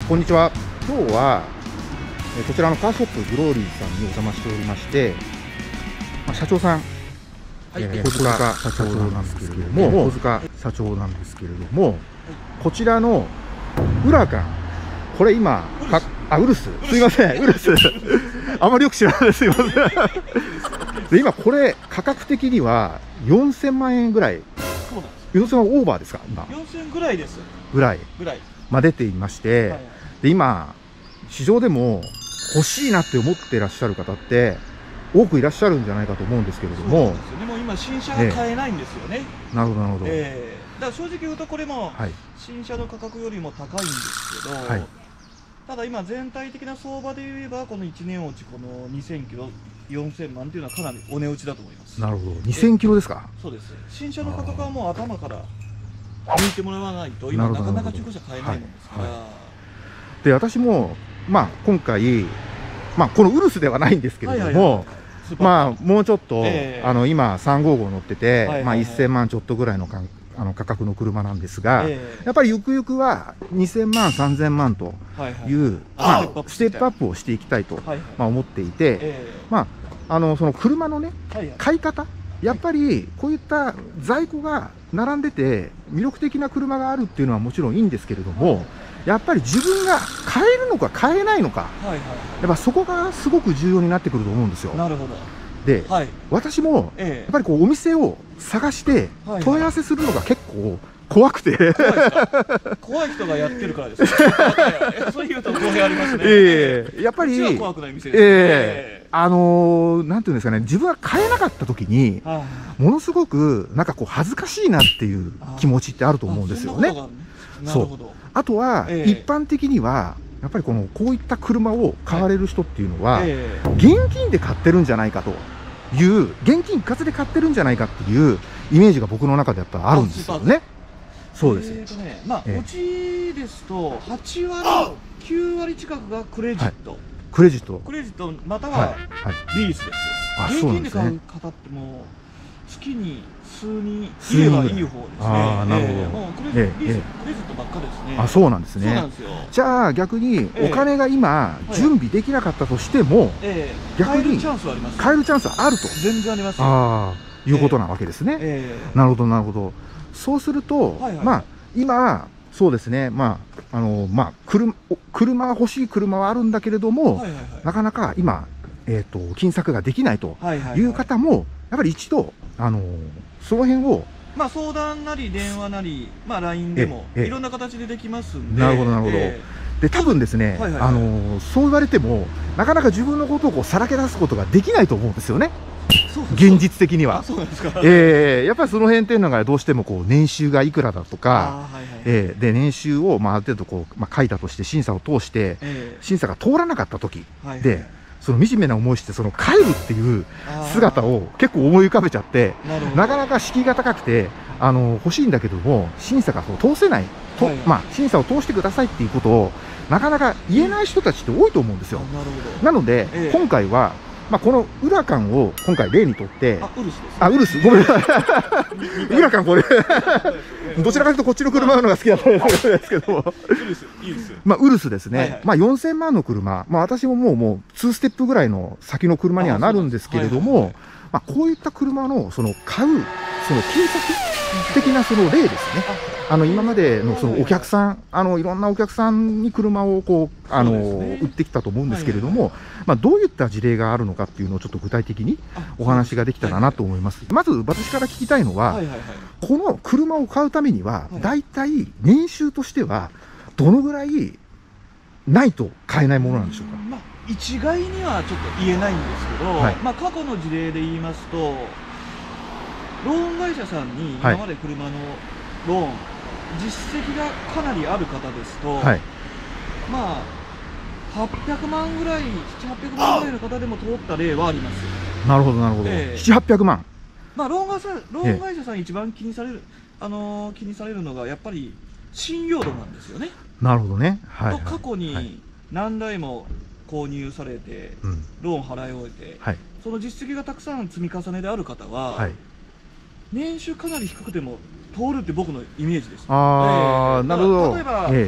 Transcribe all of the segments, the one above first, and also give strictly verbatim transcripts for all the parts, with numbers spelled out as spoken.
こんにちは。今日はえこちらのカーショップグローリーさんにお邪魔しておりまして、まあ、社長さん、はい、えー、小塚社長なんですけれども、小塚社長なんですけれども、こちらのウラカン、これ今かあウルス、すいません、ウルスあまりよく知らないです、すいませんで今これ価格的にはよんせんまんえんぐらい、よんせんまんオーバーですか、今よんせんぐらいですぐらいぐらいまあ出ていまして、はい、で今市場でも欲しいなって思ってらっしゃる方って多くいらっしゃるんじゃないかと思うんですけれども、 そうですよね。もう今新車が買えないんですよね。 えー、なるほどなるほど。 えー、だから正直言うとこれも新車の価格よりも高いんですけど、はい、ただ今全体的な相場で言えばこのいちねん落ちこのにせんキロよんせんまんっていうのはかなりお値打ちだと思います。 なるほど。にせんキロですか。 そうです。新車の価格はもう頭から抜いてもらわないと今なかなか中古車買えないもんですから。はいはい、 で私もまあ今回、まあ、このウルスではないんですけれども、まあもうちょっと、えー、あの今さんごーごー乗ってて、まあいっせんまんちょっとぐらいのかあの価格の車なんですが、えー、やっぱりゆくゆくはにせんまんさんぜんまんという、まあ、ステップアップをしていきたいと、はいはい、まあ思っていて、えー、まああのその車のね、はいはい、買い方、やっぱりこういった在庫が並んでて魅力的な車があるっていうのはもちろんいいんですけれども、やっぱり自分が買えるのか買えないのか、やっぱそこがすごく重要になってくると思うんですよ。なるほど。で、はい、私もやっぱりこうお店を探して問い合わせするのが結構怖くて、 怖い人がやってるからですね。そういうと語弊ありますね。 ええ、やっぱり怖くない店ですね。 ええ、あのなんていうんですかね、自分が買えなかった時にものすごくなんかこう恥ずかしいなっていう気持ちってあると思うんですよね。そう。あとは一般的にはやっぱりこのこういった車を買われる人っていうのは現金で買ってるんじゃないかという、現金一括で買ってるんじゃないかっていうイメージが僕の中でやっぱあるんですよね。そうです。えっとね、まあうちですとはちわりきゅうわり近くがクレジット、クレジットクレジットまたはリースです。現金で買う方ってもう月に数人いればいい方ですね。ああ、なるほど。もうクレジットばっかですね。あ、そうなんですね。そうなんですよ。じゃあ逆にお金が今準備できなかったとしても、逆に買えるチャンスはあります。買えるチャンスはあると。全然あります。ああ、いうことなわけですね。なるほどなるほど。そうすると、まあ今そうですね、まああのまあ車車欲しい車はあるんだけれども、なかなか今えっと金策ができないという方もやっぱり一度あのその辺をまあ相談なり電話なり、まあ ライン でもいろんな形でできますんで。なるほどなるほど。で多分ですね、あのそう言われてもなかなか自分のことをこうさらけ出すことができないと思うんですよね。現実的には。ええ、やっぱりその辺っていうのがどうしてもこう年収がいくらだとか、ええで年収をまあある程度こうまあ書いたとして審査を通して審査が通らなかった時で、その惨めな思いしてその帰るっていう姿を結構思い浮かべちゃって、なかなか敷居が高くてあの欲しいんだけども審査が通せないと、まあ審査を通してくださいっていうことをなかなか言えない人たちって多いと思うんですよ。なので今回はまあこのウラカンを今回例にとって、あ、ウルスです。あ、ウルス、ごめんなさい。ウラカンこれどちらかというとこっちの車のが好きだったんですけど、まあウルスですね。まあよんせんまんの車、まあ私ももうもうにステップぐらいの先の車にはなるんですけれども、まあこういった車のその買うその金策的なその例ですね。あの今までのそのお客さん、あのいろんなお客さんに車をこうあの売ってきたと思うんですけれども、まあどういった事例があるのかっていうのをちょっと具体的にお話ができたらなと思います。まず私から聞きたいのは、この車を買うためにはだいたい年収としてはどのぐらいないと買えないものなんでしょうか。まあ一概にはちょっと言えないんですけど、はい、まあ過去の事例で言いますと、ローン会社さんに今まで車のローン、はい、実績がかなりある方ですと、はい、まあはっぴゃくまんぐらい、ななひゃくはっぴゃくまんぐらいの方でも通った例はあります。なるほどなるほど。えー、ななひゃくはっぴゃくまん。まあローン会社ローン会社さん一番気にされる、えー、あのー、気にされるのがやっぱり信用度なんですよね。なるほどね。はい、はい。過去に何台も購入されて、はい、ローン払い終えて、はい、その実績がたくさん積み重ねである方は、はい、年収かなり低くても通るって僕のイメージです。ああ、なるほど。例えば、ええ、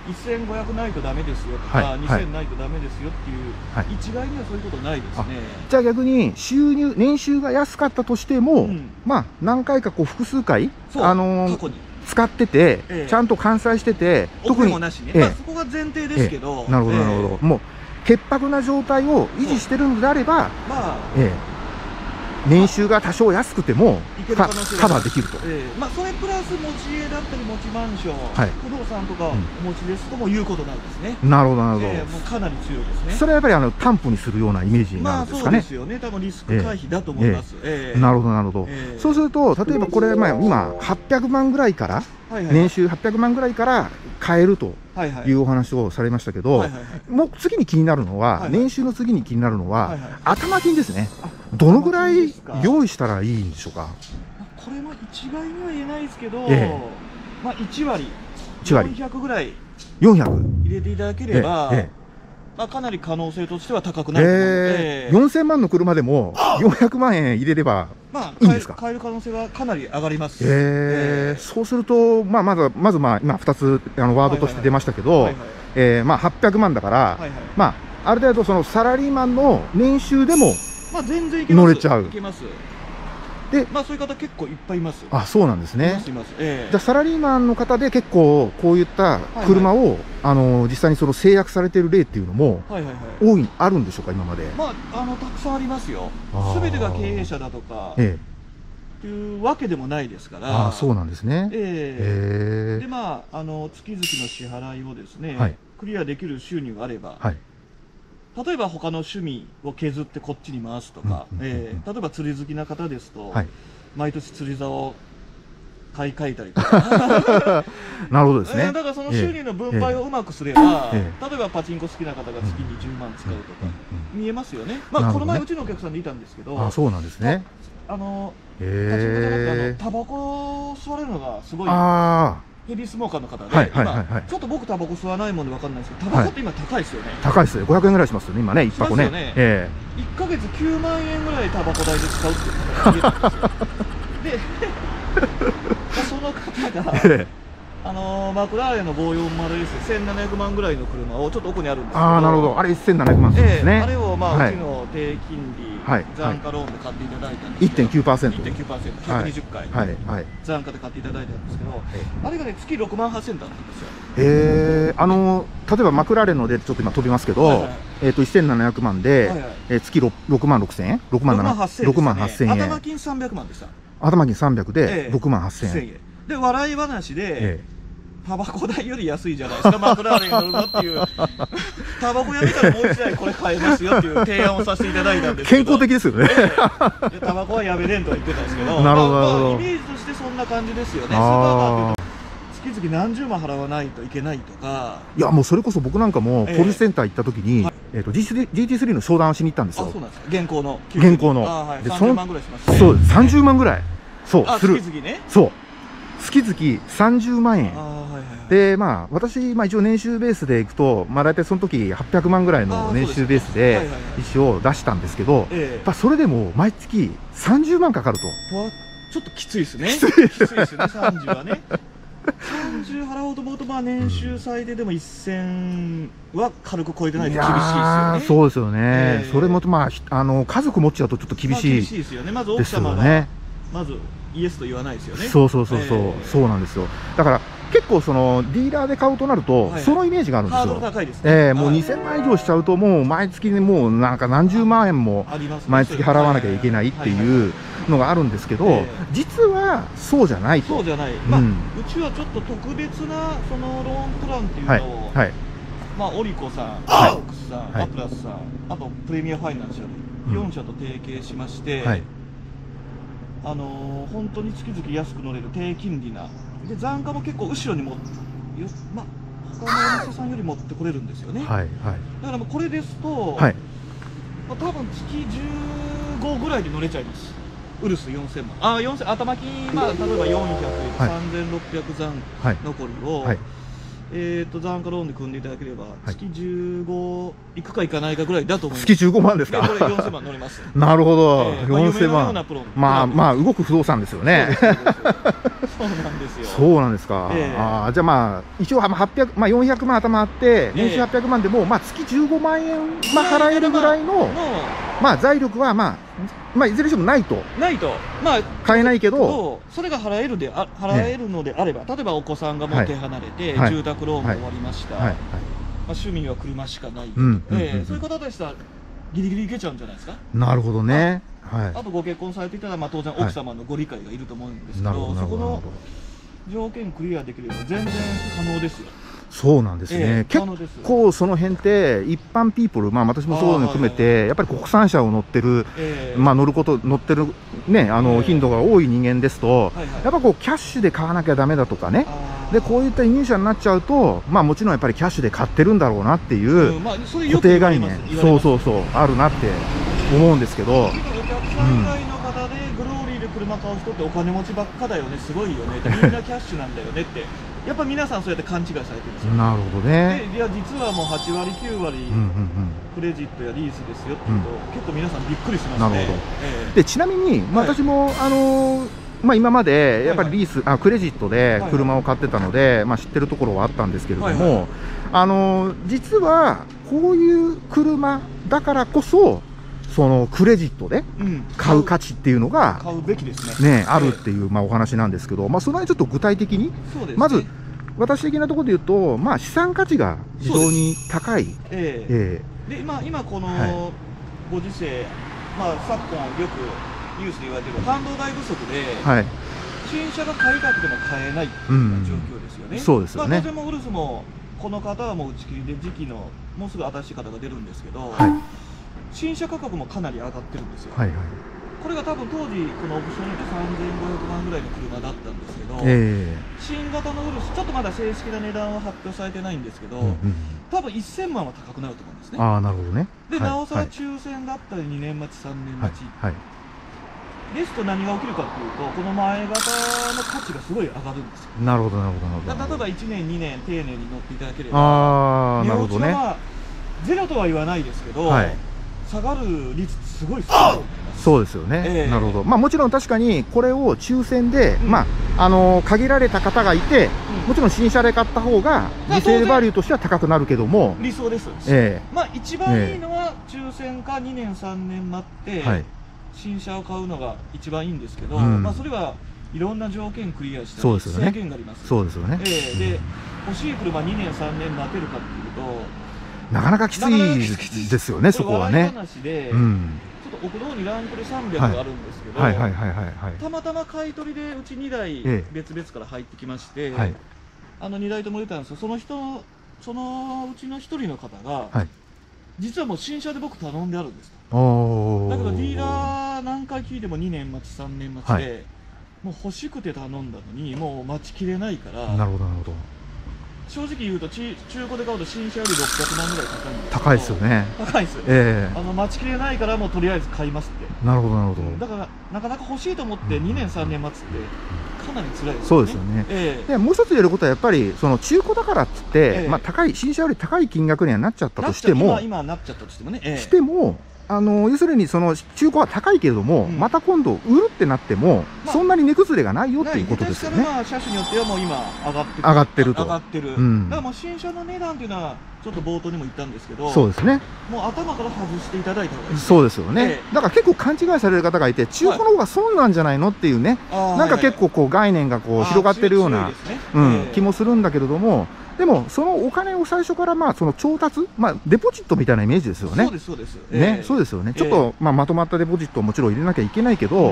せんごひゃくないとダメですよとか、はい、にせんないとダメですよっていう、はい、一概にはそういうことないですね。 じゃあ逆に収入年収が安かったとしても、うん、まあ何回かこう複数回あのー、過去に使ってて、ええ、ちゃんと完済してて、 特にもなしね、ええ、まあそこが前提ですけど、 ええ、なるほどなるほど、もう潔白な状態を維持してるのであれば、まあ、ええ年収が多少安くてもカバーできると、 えーまあ、それプラス持ち家だったり持ちマンション、はい、不動産とかお持ちですとも言うことないですね。 なるほどなるほど、 えー、もうかなり強いですね。 それはやっぱりあの担保にするようなイメージになるんですかね。 まあそうですよね、多分リスク回避だと思います。 えーえー、なるほどなるほど、えー、そうすると例えばこれ、まあ、今はっぴゃくまんぐらいから、はいはい、年収はっぴゃくまんぐらいから買えるというお話をされましたけど、もう次に気になるのは、はいはい、年収の次に気になるのは、はいはい、頭金ですね。どのぐらい用意したらいいんでしょうか。 これも一概には言えないですけど、ええ、まあいちわり、よんひゃくぐらい入れていただければ、ええええ、まあかなり可能性としては高くなると思うので、 よんせんまんの車でもよんひゃくまんえん入れればいいんですか。 買える可能性はかなり上がります。 えー、そうすると、まあ、まずまずまあ今ふたつあのワードとして出ましたけど、はっぴゃくまんだから、はいはい、まあある程度そのサラリーマンの年収でもまあ全然いけます。 乗れちゃう。 いけます。で、まあそういう方結構いっぱいいます。 あ、そうなんですね。 いますいます。えー、 じゃあサラリーマンの方で結構こういった車を、はいはい、あの実際にその制約されている例っていうのも多いあるんでしょうか、今まで。 まああのたくさんありますよ。すべてが経営者だとか。ええいうわけでもないですから。 あ、そうなんですね。 えー、でまああの月々の支払いをですね、はい、クリアできる収入があれば、はい、例えば他の趣味を削ってこっちに回すとか、例えば釣り好きな方ですと、はい、毎年釣り竿を買い替えたりとかなるほどですね、えー、だからその収入の分配をうまくすれば、えー、例えばパチンコ好きな方が月にじゅうまん使うとか、見えますよね。まあこの前うちのお客さんでいたんですけど、 あ、そうなんですね。 あのパチンコじゃなくてタバコを吸われるのがすごいヘビースモーカーの方で、今ちょっと僕タバコ吸わないもんで分かんないですけど、タバコって今高いですよね。 高いですよ。ごひゃくえんぐらいしますよね、今ね、一箱ね。 いっかげつきゅうまんえんぐらいタバコ代で使うっていう方が見えたんですよ。でその方があのマクラーレンのごーよんまるエス せんななひゃくまんぐらいの車をちょっと奥にあるんですけど、 ああ、なるほど、あれせんななひゃくまんですね。 あれをまあうちの低金利残価ローンで買っていただいたんですけど、 いってんきゅうパーセント いってんきゅうパーセント ひゃくにじゅっかい残価で買っていただいたんですけど、あれがね月ろくまんはっせんだったんですよ。 へえ、あの例えばマクラーレンのでちょっと今飛びますけど、えっとせんななひゃくまんで月ろくまんろくせんえん、ろくまんはっせんえん、 頭金さんびゃくまんでした。 頭金さんびゃくでろくまんはっせんえんで、笑い話でタバコ代より安いじゃないですか、マクラーレン乗るのっていう、タバコやめたらもう一台これ買えますよっていう提案をさせていただいたんですけど、 健康的ですよね。 タバコはやめれんとは言ってたんですけど、 なるほど、 イメージとしてそんな感じですよね。スーパーマーケット月々何十万払わないといけないとか。 いや、もうそれこそ僕なんかもポリスセンター行った時に、えっと ジーティースリー の商談をしに行ったんですよ。 あ、そうなんですか。現行の現行のさんじゅうまんぐらいしますね。 そう、さんじゅうまんぐらい、そうする。 月々ね。 そう、月々さんじゅうまんえんで、まあ私、まあ、一応年収ベースでいくと、まあ、大体その時はっぴゃくまんぐらいの年収ベースで一応出したんですけど、やっぱそれでも毎月さんじゅうまんかかると。 ちょっときついですね。きついですね、さんじゅうはね。さんじゅう払おうと思うと、まあ年収最低でもせんは軽く超えてないと厳しいですよね。 そうですよね。それもまああの家族持っちゃうとちょっと厳しいですよね。 厳しいですよね。まず奥様がまずイエスと言わないですよね。 そうそうそうそう、そうなんですよ。だから結構そのディーラーで買うとなるとそのイメージがあるんですよ。 ハードル高いですね。 ええ、もうにせんまん以上しちゃうともう毎月にもうなんか何十万円も毎月払わなきゃいけないっていうのがあるんですけど、実はそうじゃないと。 そうじゃない。まあうちはちょっと特別なそのローンプランっていうのを、まあオリコさん、アオクスさん、アプラスさん、あとプレミアファイナンシャルよんしゃと提携しまして。あのー、本当に月々安く乗れる低金利なで、残価も結構後ろにもまあ他のお店さんより持ってこれるんですよね。はい、はい、だからもうこれですと、はい、まあ、多分月じゅうごぐらいで乗れちゃいます。ウルスよんせんまん、あよんせん頭金、まあ例えばよんひゃく、はい、さんぜんろっぴゃく残残りを、はい、えっと残価ローンで組んでいただければ、月じゅうごいくかいかないかぐらいだと思います。 月じゅうごまんですか。 これよんせんまん乗れます。 なるほど、よんせんまん。まあまあ動く不動産ですよね。 そうなんですよ。 そうなんですか。えー、あじゃあまあ一応はっぴゃく、まあ、よんひゃくまん頭あって年収はっぴゃくまんでも、まあ、月じゅうごまんえん、まあ、払えるぐらいの、まあ、財力は、まあまあ、いずれにしてもないとないと、まあ、 買えないけどそれが払えるであ払えるのであれば、例えばお子さんがもう手離れて、はい、住宅ローンも終わりました、はいはい、まあ、趣味は車しかない、そういう方でしたらギリギリいけちゃうんじゃないですか。 なるほどね。 はい、あとご結婚されていたら、まあ、当然奥様のご理解がいると思うんですけど、はい、そこの条件クリアできれば全然可能ですよ。 そうなんですね、えー、結構その辺って一般ピープル、まあ、私もそういうの含めてやっぱり国産車を乗ってる、えー、まあ乗ること乗ってる、ね、あの頻度が多い人間ですと、えー、やっぱこうキャッシュで買わなきゃだめだとかね、でこういった輸入車になっちゃうと、まあ、もちろんやっぱりキャッシュで買ってるんだろうなっていう固定概念、そうそうそうあるなって思うんですけど。車買う人ってお金持ちばっかだよね、すごいよね、みんなキャッシュなんだよねって、やっぱ皆さんそうやって勘違いされてるんですよ。なるほどね。でいや実はもうはちわりきゅうわりクレジットやリースですよっていうと、うん、結構皆さんびっくりしますね。なるほど。えー、でちなみに、まあ、私も、はい、あのーまあ今までやっぱりリース、はいはい、あクレジットで車を買ってたので、はいはい、まあ、知ってるところはあったんですけれども、はいはい、あのー、実はこういう車だからこそそのクレジットで買う価値っていうのが、買うべきですね、ねあるっていうまあお話なんですけど、まあ、その辺ちょっと具体的に、ね、まず私的なところで言うと、まあ、資産価値が非常に高い。ええー、で今、今このご時世、はい、まあ、昨今よくニュースで言われている半導体不足で、はい、新車が買いたくても買えないっていう状況ですよね。うん、そうですよね。まあ、当然もウルスもこの方はもう打ち切りで時期のもうすぐ新しい方が出るんですけど、はい、新車価格もかなり上がってるんですよ。はいはい、これが多分当時このオプションでさんぜんごひゃくまんぐらいの車だったんですけど、えー、新型のウルスちょっとまだ正式な値段は発表されてないんですけど、うんうん、多分せんまんは高くなると思うんですね。ああ、なるほどね。で、はい、なおさら抽選だったりにねんまちさんねんまち、はいはい、ですと何が起きるかというと、この前型の価値がすごい上がるんですよ。なるほどなるほどなるほど。例えばいちねんにねん丁寧に乗っていただければ、ああ、なるほどね。ゼロとは言わないですけど、はい、下がる率すごい少ない。そうですよね、えー、なるほど、まあ、もちろん確かにこれを抽選で、うん、まああのー、限られた方がいて、うん、もちろん新車で買った方がリセールバリューとしては高くなるけども、理想です、えー、まあ一番いいのは抽選かにねんさんねん待って、はい、新車を買うのが一番いいんですけど、うん、まあそれはいろんな条件クリアしたり制限があります。そうですよね、えー、で欲しい車にねんさんねん待てるかっていうとなかなかきついですよね、そこはね。うん、ちょっと奥の方にランクルさんびゃくがあるんですけど、たまたま買い取りでうちにだい別々から入ってきまして、はい、あのにだいとも出たんですよ。その人そのうちのひとりの方が、はい、実はもう新車で僕頼んであるんですと。だけどディーラー何回聞いてもにねん待ちさんねん待ちで、はい、もう欲しくて頼んだのにもう待ちきれないから。なるほどなるほど。正直言うと中古で買うと新車よりろっぴゃくまんぐらい高いんですけど、高いですよね。高いですよ、えー、あの待ちきれないからもうとりあえず買いますって。なるほどなるほど。だからなかなか欲しいと思ってにねんさんねん待つってかなり辛いですよね。そうですよね、えー、でもう一つ言えることはやっぱりその中古だからっつって、えーまあ、高い新車より高い金額にはなっちゃったとしても、今今なっちゃったとしてもね、えー、してもあの要するにその中古は高いけれども、うん、また今度売るってなっても、まあ、そんなに値崩れがないよっていうことですよね。まあ車種によってはもう今上がってる上がってると上がってる、うん、だからもう新車の値段っていうのはちょっと冒頭にも言ったんですけど、そうですね、もう頭から外していただいた方がいいです。そうですよね、ええ、だから結構勘違いされる方がいて、中古の方が損なんじゃないのっていうね、はい、なんか結構こう概念がこう広がってるような、ね、うん、ええ、気もするんだけれども、でもそのお金を最初からまあその調達、まあ、デポジットみたいなイメージですよね。そうですそうです、えー、ね、そうですよね、えー、ちょっとまあまとまったデポジットをもちろん入れなきゃいけないけど、うん、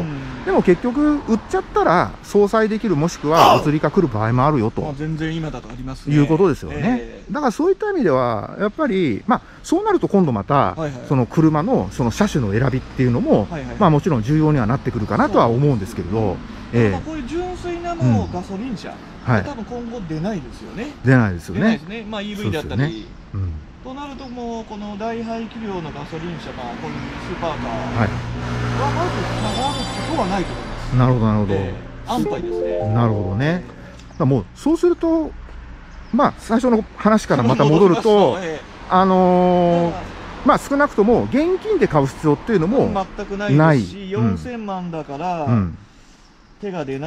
でも結局売っちゃったら相殺できる、もしくはお釣りが来る場合もあるよと、まあ、全然今だとありますね、いうことですよね、えー、だからそういった意味ではやっぱり、まあ、そうなると今度またその車のその車種の選びっていうのも、まあもちろん重要にはなってくるかなとは思うんですけれど、えー、こういう純粋なもうガソリン車、うん、はい、多分今後出ないですよね。出ないですよね。出ないですね。まあ イーブイ だったり、ね、うん、となるともうこの大排気量のガソリン車、まあこういうスーパーカーはまず下がることはないと思います。なるほどなるほど。えー、安牌ですね。なるほどね。だもうそうすると、まあ最初の話からまた戻ると、えー、あのー、まあ少なくとも現金で買う必要っていうのも全くないですし、よんせんまんだから手が出ない。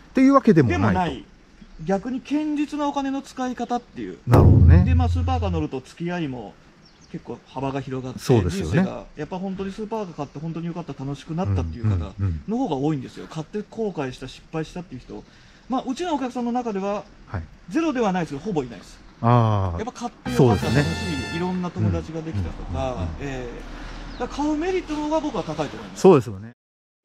っていうわけでもないと。 でもない。逆に堅実なお金の使い方っていう。 なるほどね。 で、まあ、スーパーカー乗ると付き合いも結構幅が広がって、 そうですよね、 人生がやっぱ本当にスーパーカー買って本当に良かった、楽しくなったっていう方の方が多いんですよ。買って後悔した、失敗したっていう人。まあ、うちのお客さんの中では、はい、ゼロではないですけど、ほぼいないです。あやっぱ買ってよかった、楽しい、いろんな友達ができたとか、えー、だから買うメリットの方が僕は高いと思います。 そうですよね。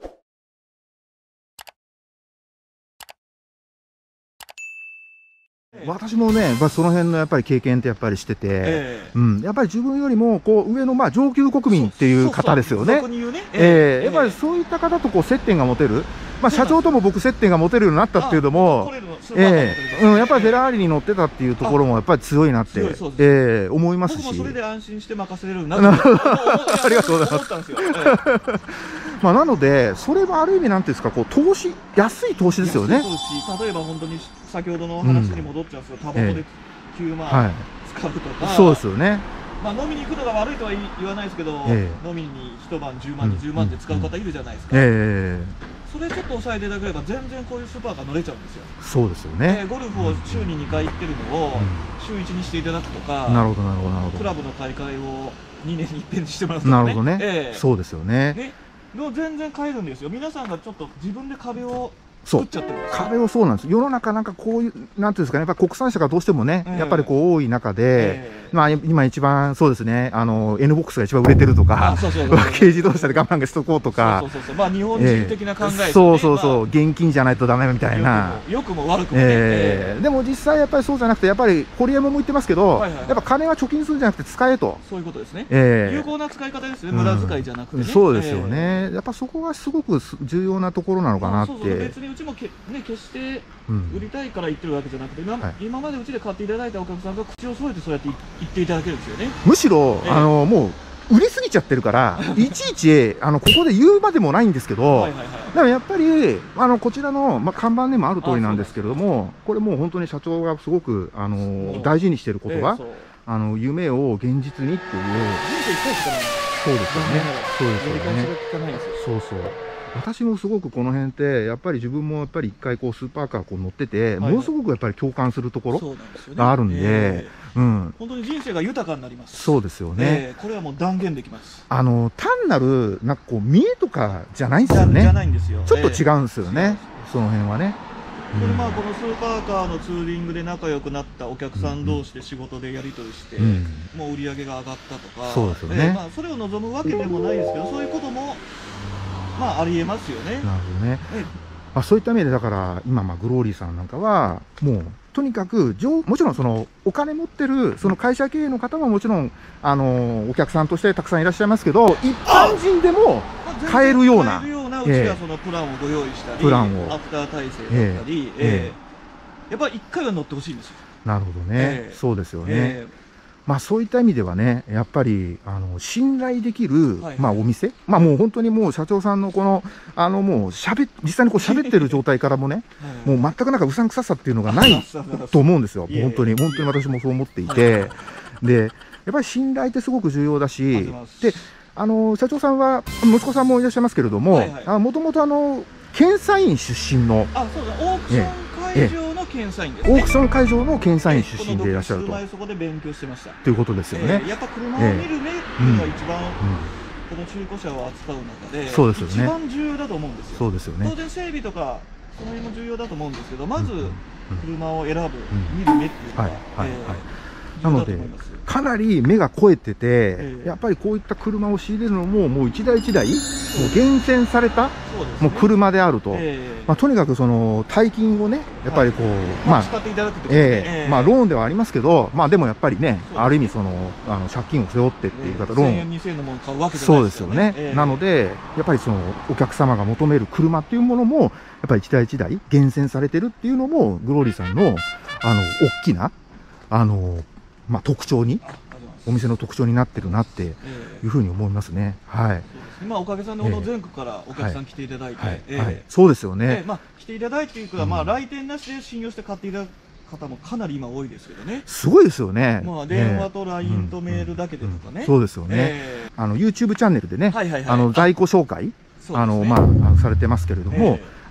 私もね、まあ、その辺のやっぱり経験ってやっぱりしてて、えー、うん、やっぱり自分よりもこう上のまあ上級国民っていう方ですよね。ええ、やっぱりそういった方とこう接点が持てる、まあ、社長とも僕接点が持てるようになったっていうのも、ええ、うん、やっぱりフェラーリに乗ってたっていうところもやっぱり強いなって、ええ、思いますし。 僕もそれで安心して任せれるようになった。 ありがとうございます。まあなので、それもある意味なんていうんですか、こう投資、安い投資ですよね。 例えば本当に先ほどの話に戻っちゃうんですけど、タバコできゅうまん使うとか、 そうですよね。 まあ飲みに行くのが悪いとは言わないですけど、飲みに一晩じゅうまんとじゅうまんで使う方いるじゃないですか。それちょっと抑えていただければ全然こういうスーパーが乗れちゃうんですよ。 そうですよね。 ゴルフを週ににかい行ってるのを週いちにしていただくとか、 なるほどなるほどなるほど。 クラブの大会をにねんに一遍にしてもらうとかね。 なるほどね。そうですよね。 の全然買えるんですよ。皆さんがちょっと自分で壁を作っちゃってるんです。 壁をそうなんです。世の中なんかこういうなんていうんですかね、やっぱ国産車がどうしてもね、えー、やっぱりこう多い中で、えー、まあ今一番そうですね、あの N ボックスが一番売れてるとか、軽自動車で我慢がしとこうとか、 そうそうそう、まあ日本人的な考えですね。 そうそうそう、現金じゃないとダメみたいな。 良くも悪くもね。 えー、でも実際やっぱりそうじゃなくて、やっぱり堀山も言ってますけど、やっぱ金は貯金するんじゃなくて使えと。 そういうことですね。えー、有効な使い方ですね。無駄遣いじゃなくてね。 そうですよね。やっぱそこがすごく重要なところなのかなって。 そうそう、別にうちもけね決して売りたいから言ってるわけじゃなくて、今、はい、今までうちで買っていただいたお客さんが口を添えてそうやって言っていただけるんですよね。 むしろ、えー、あのもう売りすぎちゃってるからいちいちあのここで言うまでもないんですけど、でもやっぱりあのこちらの、まあ、看板にもある通りなんですけれども、これもう本当に社長がすごくあの大事にしている言葉、えー、あの夢を現実にっていう。人生いっかいしかない。そうですよね。そうですよね。そうそう。私もすごくこの辺ってやっぱり自分もやっぱり一回こうスーパーカーこう乗ってて、ものすごくやっぱり共感するところがあるんで、 本当に人生が豊かになります。 そうですよね。 これはもう断言できます。 あの単なるなんかこう見栄とかじゃないんですよね。 じゃないんですよ。 ちょっと違うんですよね。その辺はね。 これまあこのスーパーカーのツーリングで仲良くなったお客さん同士で仕事でやり取りして、もう売り上げが上がったとか、 そうですよね。 まあそれを望むわけでもないですけど、そういうこともまあありえますよね。 なるほどね。まあそういった意味でだから今まあグローリーさんなんかはもうとにかくもちろんそのお金持ってるその会社経営の方ももちろんあのお客さんとしてたくさんいらっしゃいますけど、一般人でも買えるような、 買えるようなうちがそのプランをご用意したり、プランをアフター体制だったり、やっぱり一回は乗ってほしいんですよ。 なるほどね。そうですよね。まあそういった意味ではね、やっぱりあの信頼できる、まあお店、まあもう本当にもう社長さんのこのあのもうしゃべ実際にこう喋ってる状態からもね、もう全くなんかうさんくささっていうのがないと思うんですよ。本当に本当に私もそう思っていて、でやっぱり信頼ってすごく重要だし、であの社長さんは息子さんもいらっしゃいますけれども、もともとあの検査員出身の、 あ、そうだ、オークション会場の検査員ですね。 オークション会場の検査員出身でいらっしゃると。 そこで勉強してました。 ということですよね。 やっぱ車を見る目っていうのが一番この中古車を扱う中でそうですよね。 一番重要だと思うんですよ。 そうですよね。 当然整備とかその辺も重要だと思うんですけど、まず車を選ぶ見る目っていうのが。 なのでかなり目が肥えてて、やっぱりこういった車を仕入れるのももう一台一台もう厳選されたもう車であると、まあとにかくその大金をねやっぱりこうまあええまあローンではありますけど、まあでもやっぱりねある意味そのあの借金を背負ってっていう方ローンそうですよね。なのでやっぱりそのお客様が求める車っていうものもやっぱり一台一台厳選されてるっていうのもグローリーさんのあの大きなあのまあ特徴にお店の特徴になってるなっていうふうに思いますね。はい。 今おかげさんでこの全国からお客さん来ていただいて、 そうですよね。 まあ来ていただいてというか、まあ来店なしで信用して買っていただく方もかなり今多いですけどね。 すごいですよね。 まあ電話と ライン とメールだけでとかね。 そうですよね。あの YouTube チャンネルでね、あの在庫紹介あのまあされてますけれども。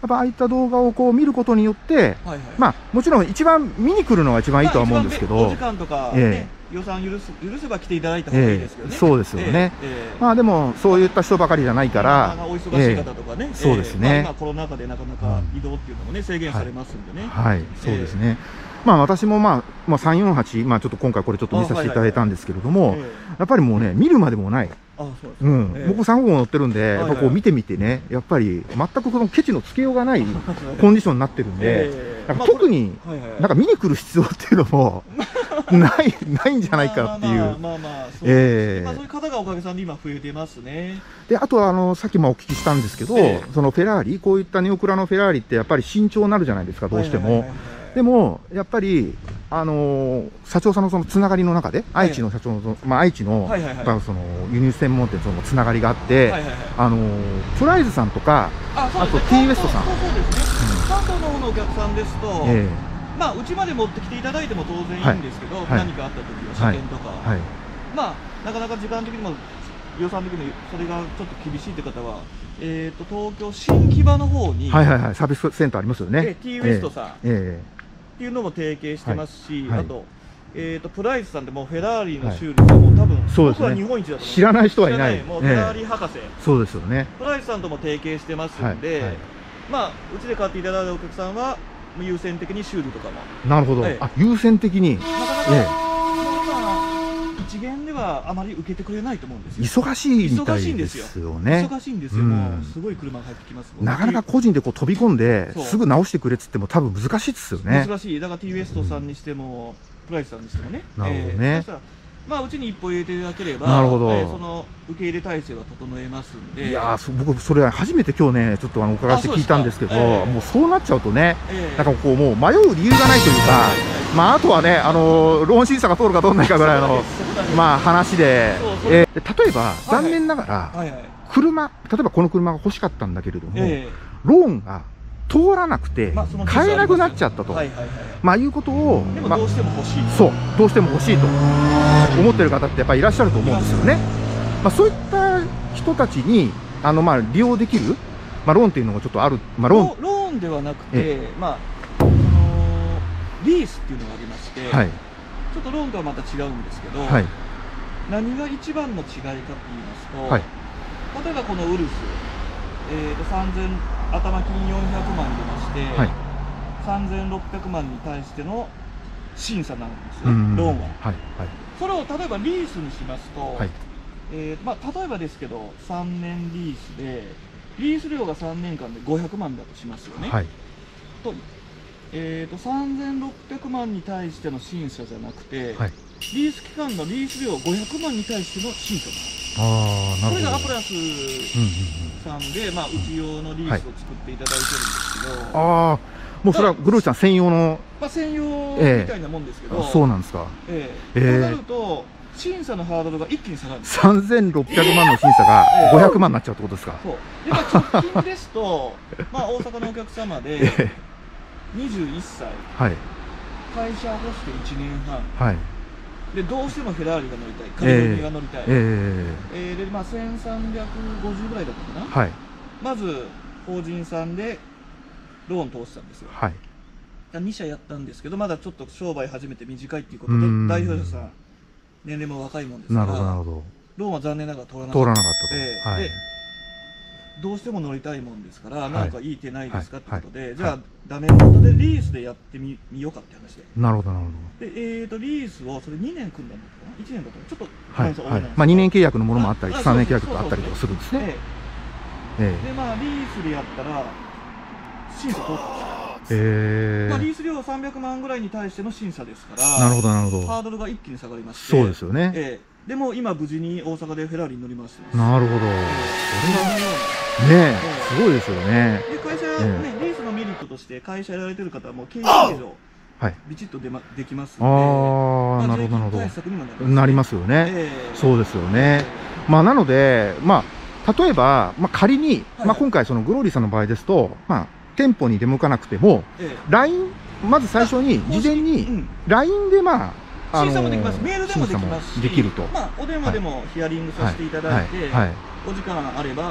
っぱああいった動画をこう見ることによって、はいはい、まあもちろん一番見に来るのが一番いいとは思うんですけど、まあ、 お時間とか、ね、えー、予算許す許せば来ていただいた方がいいですよね。 えー、そうですよね。えーえー、まあでもそういった人ばかりじゃないから、 お忙しい方とかね、えー、 そうですね。 まあ、今コロナ禍でなかなか移動っていうのもね、制限されますんでね。 はい、はい、そうですね。まあ私もまあ、まあ、さんよんはち、まあちょっと今回これちょっと見させていただいたんですけれども、やっぱりもうね、見るまでもない。 あ、そうですね。うん、えー、僕さんごうご乗ってるんで、やっぱこう見てみてね、やっぱり全くこのケチのつけようがないコンディションになってるんで、えー、なんか特になんか見に来る必要っていうのもない、ないんじゃないかっていう。まあまあまあ、そういう方がおかげさんで今増えてますね。 で、あとはあの、さっきもお聞きしたんですけど、えー、そのフェラーリ、こういったネオクラのフェラーリってやっぱり慎重になるじゃないですか、どうしても。でも、やっぱり、あのー、社長さんのそのつながりの中で、愛知の社長の、まあ、愛知の、その、輸入専門店とのつながりがあって、あのー、プライズさんとか、あ, あと T ウエストさん。 そうですね。関東の方のお客さんですと、えー、まあ、うちまで持ってきていただいても当然いいんですけど、はい、何かあった時は車検とか、はいはい、まあ、なかなか時間的にも、予算的にもそれがちょっと厳しいという方は、えーと、東京新木場の方に、はいはいはい、 サービスセンターありますよね。 T ウエストさん。えーえーっていうのも提携してますし、はいはい、あと、えーと、プライスさんでもフェラーリの修理はもう多分、そうですね、僕は日本一だと思う。 知らない人はいない。 もうフェラーリ博士、えー、そうですよね。 プライスさんとも提携してますんで、はいはい、まあうちで買っていただいたお客さんは優先的に修理とかも。 なるほど。えー、あ、優先的に。なかなか、えー一元ではあまり受けてくれないと思うんですよ。 忙しいみたいですよね。 忙しいんですよ。もうすごい車が入ってきます。 なかなか個人でこう飛び込んですぐ直してくれっつっても多分難しいですよね。 難しい。だから T ウエストさんにしても、うん、プライスさんにしてもね。 なるほどね。 まあうちに一歩入れていただければ、 なるほど、 えー、その受け入れ体制は整えますんで。 いやー、僕それ初めて今日ねちょっとあの伺って聞いたんですけど、えー、もうそうなっちゃうとね、えー、なんかこうもう迷う理由がないというか、えー、まああとはね、あのローン審査が通るか通らないかぐらいのまあ話で、えー、例えば残念ながら車、例えばこの車が欲しかったんだけれども、えー、ローンが通らなくて買えなくなっちゃったと、まあいうことを、 でもどうしても欲しい、 そうどうしても欲しいと思ってる方ってやっぱりいらっしゃると思うんですよね。まあそういった人たちにあのまあ利用できるまあローンっていうのがちょっとある、まあローンローンではなくて、まああのリースっていうのがありまして、はい、ちょっとローンとはまた違うんですけど、はい、何が一番の違いかって言いますと、はい、例えばこのウルフ、えーとさんぜん頭金よんひゃくまん出まして、はい、さんぜんろっぴゃくまんに対しての審査なんですよ、ローンは。はいはい、それを例えばリースにしますと、はい、えーまあ、例えばですけどさんねんリースでリース料がさんねんかんでごひゃくまんだとしますよね。はい、と,、えー、とさんぜんろっぴゃくまんに対しての審査じゃなくて、はい、リース期間のリース料ごひゃくまんに対しての審査なんです。あ、なるほど。これがアプラスさんで、まあ、うち用のリースを作っていただいてるんですけど、はい、ああ、 もうそれはグローチさん専用の、 まあ、専用みたいなもんですけど、 えー、そうなんですか。 えー、えー、となると審査のハードルが一気に下がるんです。 さんぜんろっぴゃくまんの審査がごひゃくまんになっちゃうってことですか。 そうで、まあ、直近ですとまあ大阪のお客様でにじゅういっさい、はい、会社をしていちねんはん、はい、でどうしてもフェラーリが乗りたい、カリフォルニアが乗りたい、えーえー、でまあせんさんびゃくごじゅうぐらいだったかな、はい、まず法人さんでローン通したんですよ。はい、に社やったんですけど、まだちょっと商売始めて短いっていうことで、代表者さん年齢も若いもんですから、なるほどなるほど、ローンは残念ながら通らなかった。 通らなかったと、えーはい、でどうしても乗りたいもんですから、はい、なんかいい手ないですかってことで、はいはい、じゃあ、はい、ダメ元でリースでやってみようかって話で。 なるほどなるほど。 で、えーとリースをそれにねん組んだんだったかな、いちねんだったかな、ちょっと、 はいはい、まあにねん契約のものもあったり、さんねん契約とかあったりとかするんですね。 ええ、でまあリースでやったら審査通ったんですよ。 えーまあ、リース料さんびゃくまんぐらいに対しての審査ですから、 なるほどなるほど、 ハードルが一気に下がりまして、 そうですよね。 えー、でも今無事に大阪でフェラーリに乗り回してます。 なるほど、えー、それはねえ、すごいですよね。 で会社、ね、えー、リースのメリットとして会社やられてる方はもう経営計上ビチッとで、ま、できますので、ああ、なるほどなるほど、対策にもなりますね。なりますよね、えー、そうですよね。えー、まあなので、まあ例えば、まあ、仮に、はい、まあ今回そのグローリーさんの場合ですと、まあ店舗に出向かなくても、ええ、ライン まず最初に事前に ライン でまあ審査もできます、メールでもできますし、 できると、 まあお電話でもヒアリングさせていただいて、お時間あれば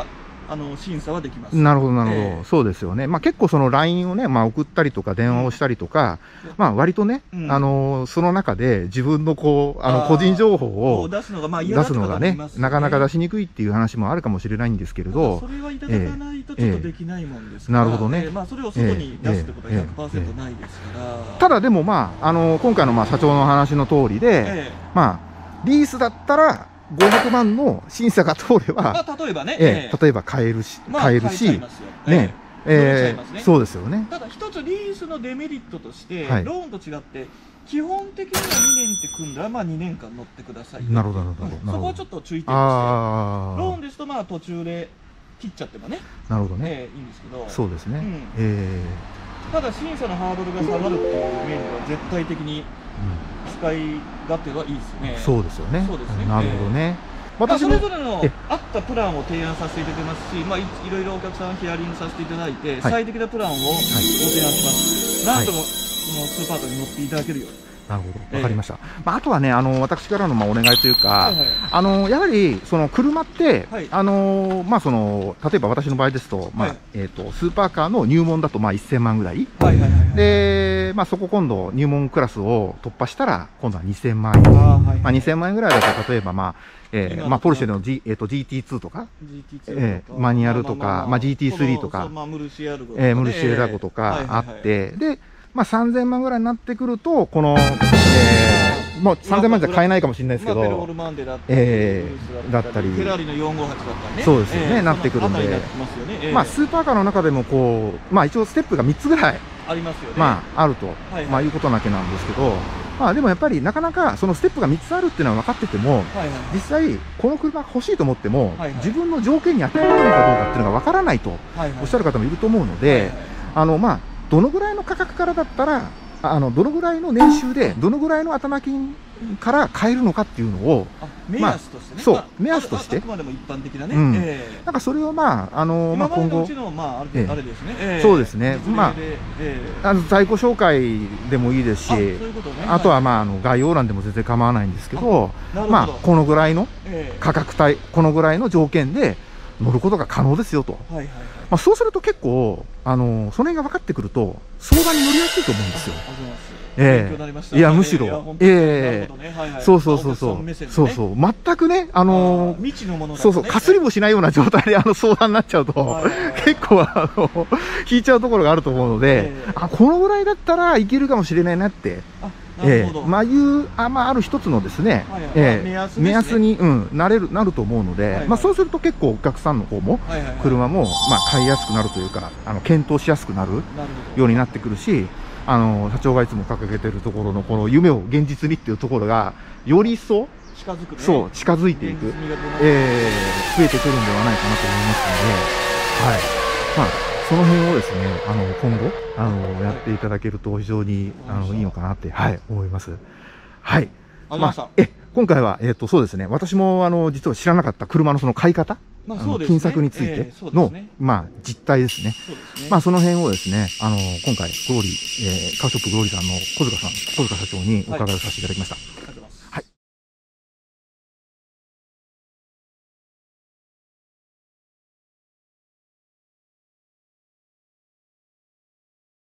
あの審査はできます。 なるほど、なるほど、えー、そうですよね、まあ、結構、その ライン をね、まあ、送ったりとか、電話をしたりとか、うん、まあ割とね、うん、あのその中で自分のこうあの個人情報を出すのが、まあ、 出すのがね、なかなか出しにくいっていう話もあるかもしれないんですけれど、 それはいただかないとちょっとできないもんですから、 えーえー、なるほどね、 えーまあ、それを外に出すってことは ひゃくパーセント ないですから、 ただでも、まあ、あの今回のまあ社長の話の通りで、えー、まあ、リースだったら、ごひゃくまんの審査が通れば、 まあ、例えばね、 ええ、例えば買えるし、まあ、買えるし、ね、ええ、そうですよね。 ただ一つリースのデメリットとして、はい、ローンと違って基本的にはにねんって組んだら、まあ、にねんかん乗ってください。 なるほど、なるほど、 うん、そこはちょっと注意点として、ローンですとまあ途中で切っちゃってもね、 なるほどね、 えー、いいんですけど、 そうですね。うん、 えー、ただ審査のハードルが下がるっていう面では絶対的に使い勝手はいいですね。 そうですよね。そうですね。なるほどね。 私それぞれの合ったプランを提案させていただきますし、まあ、いろいろお客さんヒアリングさせていただいて、はい、最適なプランをご提案します。はい、なんともそのスーパーカーに乗っていただけるように。 なるほど、わかりました。えー、まあ、あとはね、あの私からのまあお願いというか、はいはい、あのやはりその車って、はい、あのまあその例えば私の場合ですと、まあ、はい、えっ、ー、とスーパーカーの入門だとまあいっせんまんぐらい、で、まあそこ今度入門クラスを突破したら今度はにせんまんえん、あ、はいはい、まあにせんまんえんぐらいだと例えばまあえーまあ、ポルシェの、G えー、と ジーティーツー とか、えー、マニュアルとか、まあ、ジーティースリー とか、ムルシエラゴとかあって、で、まあ、さんぜんまんぐらいになってくると、この、えー、もうさんぜんまんじゃ買えないかもしれないですけど、えー、だったり、 フェラーリのよんごはちだったりね、 そうですよね、なってくるんで、まあ、スーパーカーの中でも、こう、まあ、一応ステップがみっつぐらい、 ありますよね。 まあ、あると、まあ、いうことなわけなんですけど、まあでもやっぱりなかなかそのステップがみっつあるっていうのは分かってても、はいはい、実際この車が欲しいと思っても、はいはい、自分の条件に当てはまるのかどうかっていうのが分からないとおっしゃる方もいると思うので、はいはい、あのまあどのぐらいの価格からだったら、あのどのぐらいの年収でどのぐらいの頭金から買えるのかっていうのを目安としてね、 そう目安として、 あくまでも一般的なね、うん、 えー、なんかそれをまああのまあ今後、 まああれですね、えー、 そうですね、まあ、えー、あの在庫紹介でもいいですし、あ, あとはまああの概要欄でも全然構わないんですけど、どまあこのぐらいの価格帯、このぐらいの条件で乗ることが可能ですよと。はいはいはい、まあそうすると結構あのその辺が分かってくると相談に乗りやすいと思うんですよ。ええ、いやむしろ、ええ、そうそうそうそう、そうそう、全くね、あの未知のもの、 そうそう、かすりもしないような状態であの相談になっちゃうと、結構あの引いちゃうところがあると思うので、あ、このぐらいだったらいけるかもしれないなって。ええ、まあいうあまあある一つのですね、目安にうんなれるなると思うので、まあそうすると結構お客さんの方も車もまあ買いやすくなるというか、あの検討しやすくなるようになってくるし、あの社長がいつも掲げてるところのこの夢を現実にっていうところがより一層近づく、ね、 そう近づいていく、えー、増えてくるんではないかなと思いますので、はい、まあ。その辺をですね、あの今後あのやっていただけると非常にあのいいのかなって、はい、思います。はい。まあ、え今回はえっとそうですね、私もあの実は知らなかった車のその買い方、まあそうですね、金策についての、えーね、まあ実態ですね。そうですね、まあその辺をですね、あの今回グローリー、えー、カーショップグローリーさんの小塚さん、小塚社長にお伺いをさせていただきました。はい。